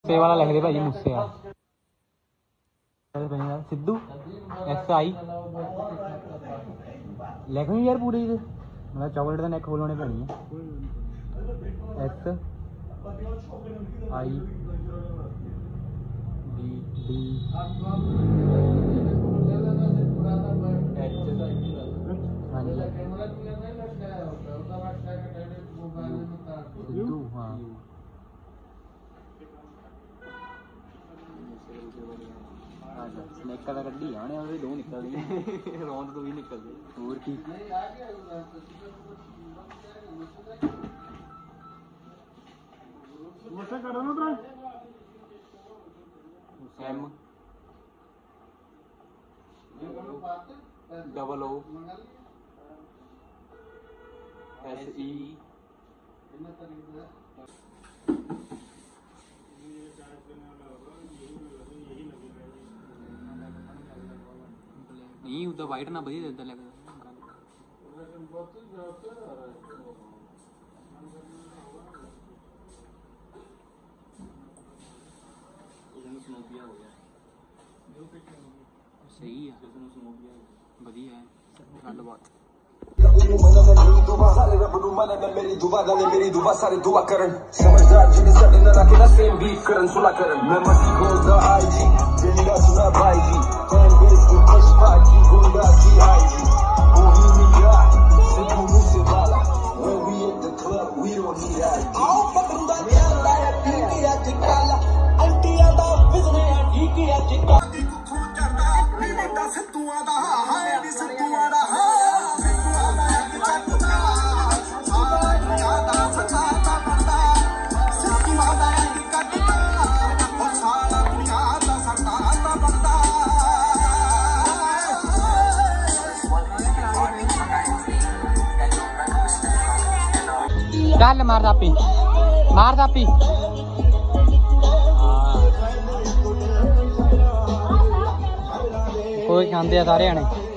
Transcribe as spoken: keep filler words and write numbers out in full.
मुस्से वाला लिख दे भाजी मुस्से वाला सिद्धू एस आई लिख नहीं यार पूरे मतलब चॉकलेट का नेक खोलने पैनी है S I D D Sidhu हाँ स्नैक का कड्डी आने वाले दो निकल गई रौंद तो भी निकल गई और की मोटा करो ना M double O S E नहीं उदा वाइट ना बढ़िया देता लगा सही है बढ़िया है गल बात मेरी दुआ गाने मेरी दुआ सारे दुआ करन समझदार जिन्हें साडे नाल आके ना सेम बीट करन सुला करन मैं मसी खोलदा आई जी दिल दा सुना भाई जी फैन बेस को खुश बाजी गुंडा की आई जी ओही मिया सिद्धू मूसे वाला when we at the club we don't need आई जी आओ पकड़ूंगा चला है पीके आज काला अंटिया दा बिजने आ ठीक आज काली कुखू चढ़दा नी मुंडा सिद्धूआं दा हाय नी सिद्धूआं दा चल मार दापी मार दापी कोई खाते सारे जने